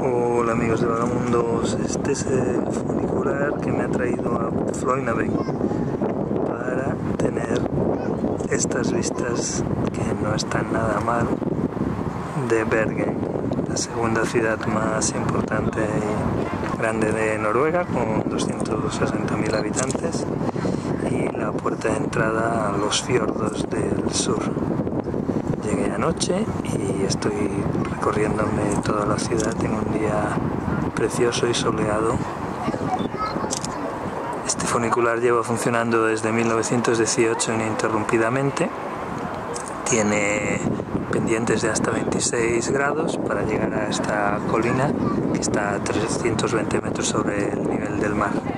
Hola amigos de Vagamundos, este es el funicular que me ha traído a Floinaveg para tener estas vistas que no están nada mal de Bergen, la segunda ciudad más importante y grande de Noruega, con 260.000 habitantes, y la puerta de entrada a los fiordos del sur. Llegué anoche y estoy recorriéndome toda la ciudad en un día precioso y soleado. Este funicular lleva funcionando desde 1918 ininterrumpidamente. Tiene pendientes de hasta 26 grados para llegar a esta colina que está a 320 metros sobre el nivel del mar.